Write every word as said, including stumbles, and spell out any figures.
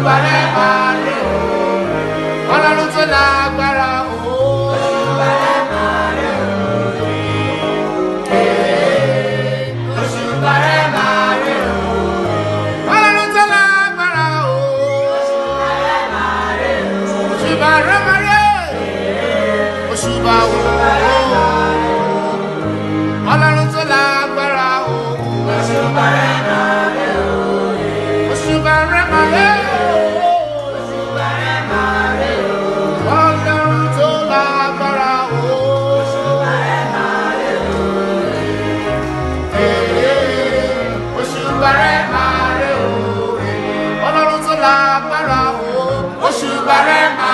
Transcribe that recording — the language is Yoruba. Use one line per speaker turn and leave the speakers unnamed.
Oṣùbàrẹ̀ máa rè o. Ọlọ́run tó lágbára o. Oṣùbàrẹ̀ máa rè o. Oṣùbàrẹ̀ máa rè o. Ọlọ́run tó lágbára o. Oṣùbàrẹ̀ máa rè o. Oṣùbàrẹ̀ máa rè o. Oṣùbà o. Ọlọ́run tó lágbára o. Oṣùbàrẹ̀ máa rè o. Oṣùbàrẹ̀ máa rè o. Oṣùbàrẹ̀ máa rè o. Ọlọ́run tó lágbára o. Oṣùbàrẹ̀ máa rè o. Oṣùbàrẹ̀ máa rè o. Ọlọ́run tó lágbára o. Oṣùbàrẹ̀ máa rè o.